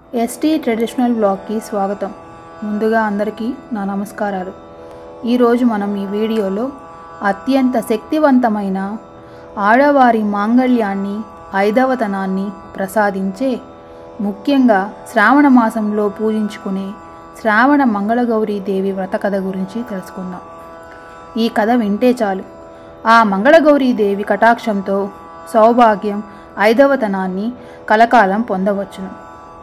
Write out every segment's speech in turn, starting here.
ST traditional బ్లాగ్కి స్వాగతం. ముందుగా అందరికీ నా నమస్కారాలు. ఈరోజు మనం ఈ వీడియోలో అత్యంత శక్తివంతమైన ఆడవారి మాంగళ్యాన్ని, ఐదవతనాన్ని ప్రసాదించే, ముఖ్యంగా శ్రావణ మాసంలో పూజించుకునే శ్రావణ మంగళగౌరీ దేవి వ్రత కథ గురించి తెలుసుకుందాం. ఈ కథ వింటే చాలు ఆ మంగళగౌరీ దేవి కటాక్షంతో సౌభాగ్యం, ఐదవతనాన్ని కలకాలం పొందవచ్చును.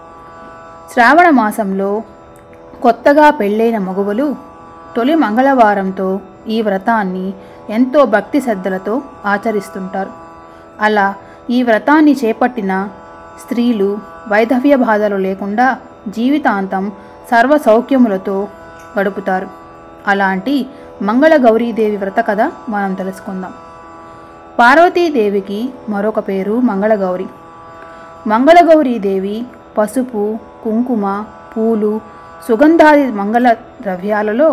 శ్రావణ మాసంలో కొత్తగా పెళ్ళైన మగువలు తొలి మంగళవారంతో ఈ వ్రతాన్ని ఎంతో భక్తి శ్రద్ధలతో ఆచరిస్తుంటారు. అలా ఈ వ్రతాన్ని చేపట్టిన స్త్రీలు వైధవ్య బాధలు లేకుండా జీవితాంతం సర్వ సౌఖ్యములతో గడుపుతారు. అలాంటి మంగళగౌరీదేవి వ్రత కథ మనం తెలుసుకుందాం. పార్వతీదేవికి మరొక పేరు మంగళగౌరి. మంగళగౌరీదేవి పసుపు, కుంకుమ, పూలు, సుగంధాది మంగళ ద్రవ్యాలలో,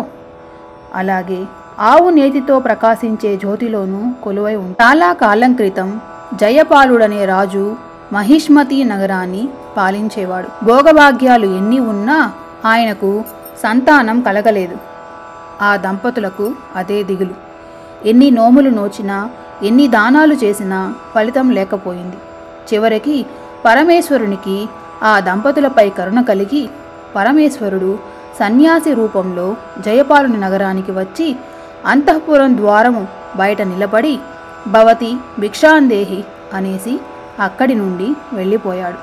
అలాగే ఆవు నేతితో ప్రకాశించే జ్యోతిలోనూ కొలువై ఉంది. చాలా కాలం క్రితం జయపాలుడనే రాజు మహిష్మతి నగరాన్ని పాలించేవాడు. భోగభాగ్యాలు ఎన్ని ఉన్నా ఆయనకు సంతానం కలగలేదు. ఆ దంపతులకు అదే దిగులు. ఎన్ని నోములు నోచినా, ఎన్ని దానాలు చేసినా ఫలితం లేకపోయింది. చివరికి పరమేశ్వరునికి ఆ దంపతులపై కరుణ కలిగి పరమేశ్వరుడు సన్యాసి రూపంలో జయపాలుని నగరానికి వచ్చి అంతఃపురం ద్వారము బయట నిలబడి భవతి భిక్షాందేహి అనేసి అక్కడి నుండి వెళ్ళిపోయాడు.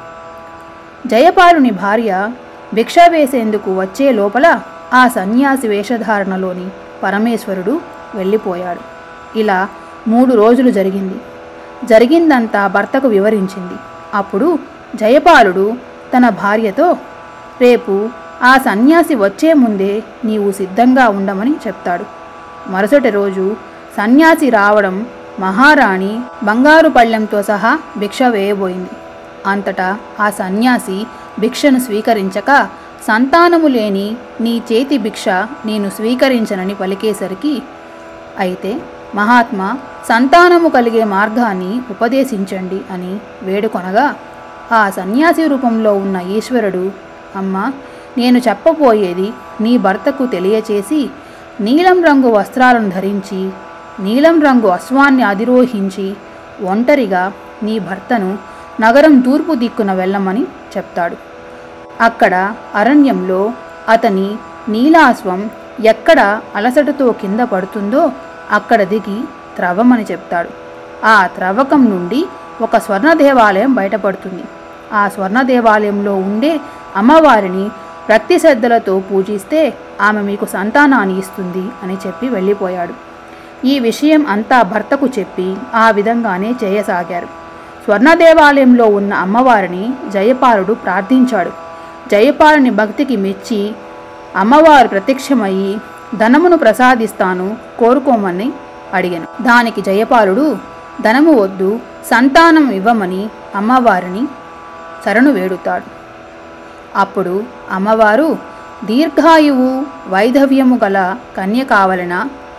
జయపాలుని భార్య భిక్ష వేసేందుకు వచ్చే లోపల ఆ సన్యాసి వేషధారణలోని పరమేశ్వరుడు వెళ్ళిపోయాడు. ఇలా 3 రోజులు జరిగింది. జరిగిందంతా భర్తకు వివరించింది. అప్పుడు జయపాలుడు తన భార్యతో, రేపు ఆ సన్యాసి వచ్చే ముందే నీవు సిద్ధంగా ఉండమని చెప్తాడు. మరుసటి రోజు సన్యాసి రావడం మహారాణి బంగారు పళ్ళెంతో సహా భిక్ష వేయబోయింది. అంతటా ఆ సన్యాసి భిక్షను స్వీకరించక, సంతానము లేని నీ చేతి భిక్ష నేను స్వీకరించనని పలికేసరికి, అయితే మహాత్మా సంతానము కలిగే మార్గాన్ని ఉపదేశించండి అని వేడుకొనగా, ఆ సన్యాసి రూపంలో ఉన్న ఈశ్వరుడు, అమ్మా, నేను చెప్పబోయేది నీ భర్తకు తెలియచేసి నీలం రంగు వస్త్రాలను ధరించి నీలం రంగు అశ్వాన్ని అధిరోహించి ఒంటరిగా నీ భర్తను నగరం తూర్పు దిక్కున వెళ్ళమని చెప్తాడు. అక్కడ అరణ్యంలో అతని నీలాశ్వం ఎక్కడ అలసటతో కింద పడుతుందో అక్కడ దిగి త్రవ్వమని చెప్తాడు. ఆ త్రవ్వకం నుండి ఒక స్వర్ణ దేవాలయం బయటపడుతుంది. ఆ స్వర్ణ దేవాలయంలో ఉండే అమ్మవారిని భక్తి శ్రద్ధలతో పూజిస్తే ఆమె మీకు సంతానాన్ని ఇస్తుంది అని చెప్పి వెళ్ళిపోయాడు. ఈ విషయం అంతా భర్తకు చెప్పి ఆ విధంగానే చేయసాగారు. స్వర్ణ దేవాలయంలో ఉన్న అమ్మవారిని జయపాలుడు ప్రార్థించాడు. జయపాలుని భక్తికి మెచ్చి అమ్మవారు ప్రత్యక్షమయ్యి ధనమును ప్రసాదిస్తాను, కోరుకోమని అడిగాను. దానికి జయపాలుడు ధనము వద్దు, సంతానం ఇవ్వమని అమ్మవారిని శరణు వేడుతాడు. అప్పుడు అమ్మవారు దీర్ఘాయువు వైధవ్యము గల కన్య కావలెనా,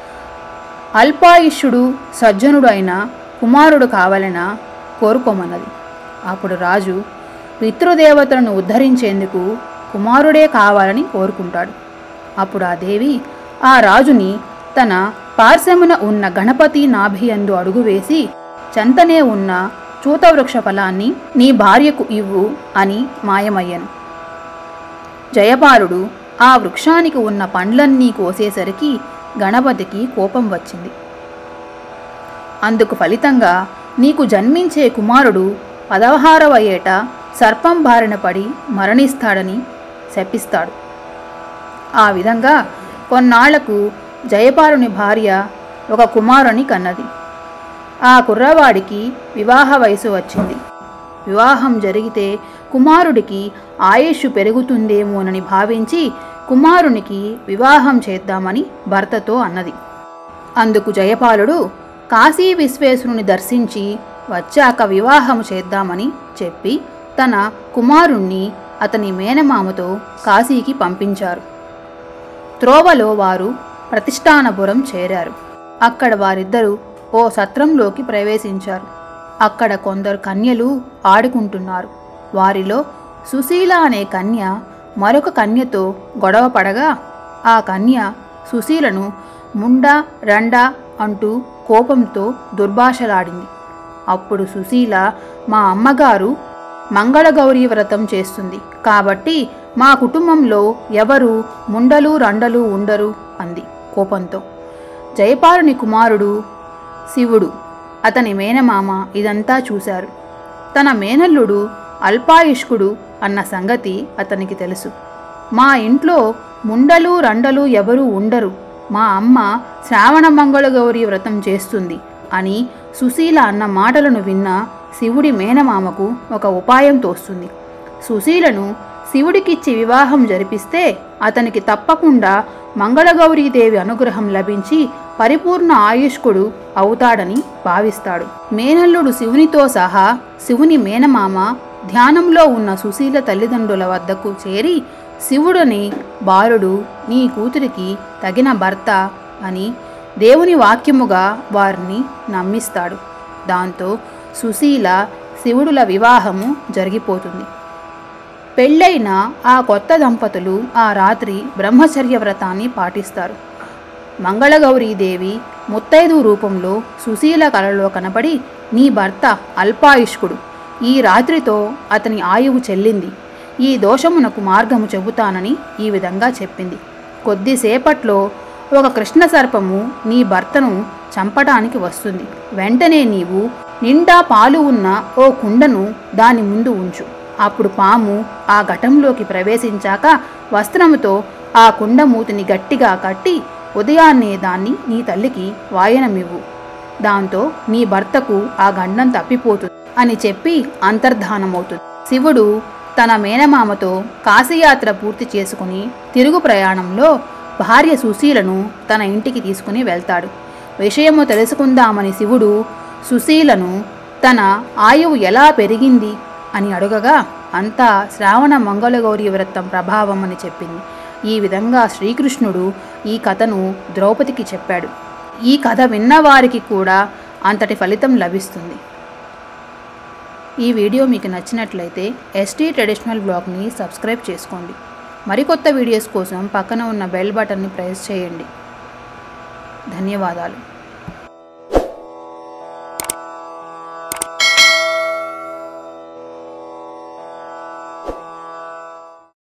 అల్పాయుష్యుడు సజ్జనుడు అయిన కుమారుడు కావలెనా కోరుకోమన్నది. అప్పుడు రాజు పితృదేవతలను ఉద్ధరించేందుకు కుమారుడే కావాలని కోరుకుంటాడు. అప్పుడు ఆ దేవి ఆ రాజుని తన పార్శ్వమున ఉన్న గణపతి నాభియందు అడుగువేసి, చెంతనే ఉన్న చూతవృక్ష ఫలాన్ని నీ భార్యకు ఇవ్వు అని మాయమయ్యను. జయపాలుడు ఆ వృక్షానికి ఉన్న పండ్లన్నీ కోసేసరికి గణపతికి కోపం వచ్చింది. అందుకు ఫలితంగా నీకు జన్మించే కుమారుడు 16వ ఏట సర్పం బారిన పడి మరణిస్తాడని శపిస్తాడు. ఆ విధంగా కొన్నాళ్లకు జయపాలుని భార్య ఒక కుమారుని కన్నది. ఆ కుర్రవాడికి వివాహ వయసు వచ్చింది. వివాహం జరిగితే కుమారుడికి ఆయుష్ పెరుగుతుందేమోనని భావించి కుమారునికి వివాహం చేద్దామని భర్తతో అన్నది. అందుకు జయపాలుడు కాశీ విశ్వేశ్వరుని దర్శించి వచ్చాక వివాహం చేద్దామని చెప్పి తన కుమారుణ్ణి అతని మేనమామతో కాశీకి పంపించారు. త్రోవలో వారు ప్రతిష్టానపురం చేరారు. అక్కడ వారిద్దరూ ఓ సత్రంలోకి ప్రవేశించారు. అక్కడ కొందరు కన్యలు ఆడుకుంటున్నారు. వారిలో సుశీల అనే కన్య మరొక కన్యతో గొడవ పడగా ఆ కన్య సుశీలను ముండా రండా అంటూ కోపంతో దుర్భాషలాడింది. అప్పుడు సుశీల, మా అమ్మగారు మంగళగౌరీ వ్రతం చేస్తుంది కాబట్టి మా కుటుంబంలో ఎవరు ముండలు రండలు ఉండరు అంది కోపంతో. జయపాలుని కుమారుడు శివుడు, అతని మేనమామ ఇదంతా చూశారు. తన మేనల్లుడు అల్పాయుష్కుడు అన్న సంగతి అతనికి తెలుసు. మా ఇంట్లో ముండలు రండలు ఎవరూ ఉండరు, మా అమ్మ శ్రావణ మంగళగౌరి వ్రతం చేస్తుంది అని సుశీల అన్న మాటలను విన్న శివుడి మేనమామకు ఒక ఉపాయం తోస్తుంది. సుశీలను శివుడికిచ్చి వివాహం జరిపిస్తే అతనికి తప్పకుండా మంగళగౌరీదేవి అనుగ్రహం లభించి పరిపూర్ణ ఆయుష్కుడు అవుతాడని భావిస్తాడు. మేనల్లుడు శివునితో సహా శివుని మేనమామ ధ్యానంలో ఉన్న సుశీల తల్లిదండ్రుల వద్దకు చేరి, శివుడని బాలుడు నీ కూతురికి తగిన భర్త అని దేవుని వాక్యముగా వారిని నమ్మిస్తాడు. దాంతో సుశీల శివుడుల వివాహము జరిగిపోతుంది. పెళ్ళైన ఆ కొత్త దంపతులు ఆ రాత్రి బ్రహ్మచర్య వ్రతాన్ని పాటిస్తారు. మంగళగౌరీదేవి ముత్తైదు రూపంలో సుశీల కలలో కనపడి, నీ భర్త అల్పాయుష్కుడు, ఈ రాత్రితో అతని ఆయువు చెల్లింది, ఈ దోషమునకు మార్గము చెబుతానని ఈ విధంగా చెప్పింది. కొద్దిసేపట్లో ఒక కృష్ణ సర్పము నీ భర్తను చంపటానికి వస్తుంది. వెంటనే నీవు నిండా పాలు ఉన్న ఓ కుండను దాని ముందు ఉంచు. అప్పుడు పాము ఆ ఘటంలోకి ప్రవేశించాక వస్త్రముతో ఆ కుండ మూతిని గట్టిగా కట్టి ఉదయాన్నే దాన్ని నీ తల్లికి వాయనమివ్వు. దాంతో నీ భర్తకు ఆ గండం తప్పిపోతుంది అని చెప్పి అంతర్ధానమవుతుంది. శివుడు తన మేనమామతో కాశీయాత్ర పూర్తి చేసుకుని తిరుగు ప్రయాణంలో భార్య సుశీలను తన ఇంటికి తీసుకుని వెళ్తాడు. విషయము తెలుసుకుందామని శివుడు సుశీలను తన ఆయువు ఎలా పెరిగింది అని అడగగా అంతా శ్రావణ మంగళగౌరీ వ్రతం ప్రభావం అని చెప్పింది. ఈ విధంగా శ్రీకృష్ణుడు ఈ కథను ద్రౌపదికి చెప్పాడు. ఈ కథ విన్నవారికి కూడా అంతటి ఫలితం లభిస్తుంది. ఈ వీడియో మీకు నచ్చినట్లయితే ఎస్టీ ట్రెడిషనల్ బ్లాగ్ని సబ్స్క్రైబ్ చేసుకోండి. మరికొత్త వీడియోస్ కోసం పక్కన ఉన్న బెల్ బటన్ని ప్రెస్ చేయండి. ధన్యవాదాలు.